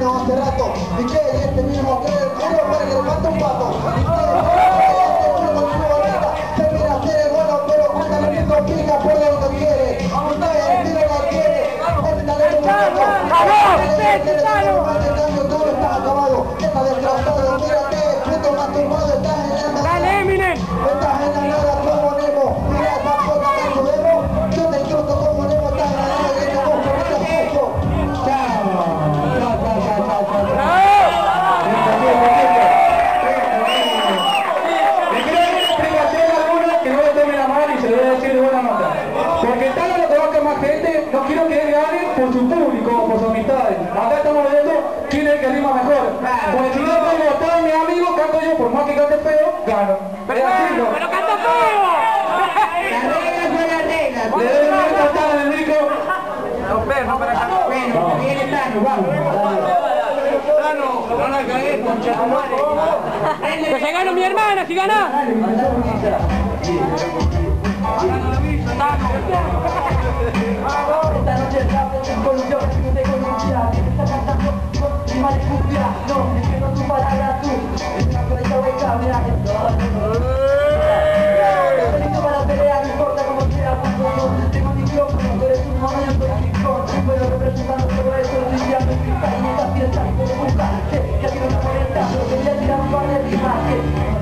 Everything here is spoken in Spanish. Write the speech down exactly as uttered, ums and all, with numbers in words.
vino hace rato. ¿Y qué? Y este mismo cree el culo para que le falta un pato. ¿Y qué? Este uno con su bonita se mira a ser bueno, pero cuando le pico pica por lo que quiere. Usted si no lo quiere, este talento es un poco. Todo está acabado. Está desgraciado, mírate, puto masturbado, estás en la nada. ¡Dale, Eminem! Estás en la nada como Nemo. Mira esa puta que tu demo. Yo te chuto como Nemo, estás en la nada y esta voz por ese puto. Chao. Chao, chao, chao, chao, chao. Me quiero dar una explicación alguna que no le tome la mano y se lo voy a decir de buena nota. Porque Tano lo conozca más gente, no quiero que él gane por su público, por sus amistades. Acá estamos viendo quién es el que rima mejor. Porque si no tengo todos mis amigos, canto yo, por más que cante feo, gano. ¡Pero, pero canta feo! Las reglas son las reglas. Le doy una vuelta a Tano, Enrico. Los perros para acá. Bueno, viene Tano, vamos. Tano, no la cagué, concha tu madre. Que se gana mi hermana, si gana. Esta noche es Colombia, que te Colombia, que te está cantando con rima de cumbia. No, es que no tu palabra tú, es una cosa hueca, mira esto. Estoy listo para pelear, no importa cómo sea, cuando no tengo micrófono, tú eres un mono, yo soy un icón. Pero representando todo eso, estoy tirando en pista y en esta fiesta, por buscar, que ya quiero una cuarenta, pero quería tirar un par de rimas, que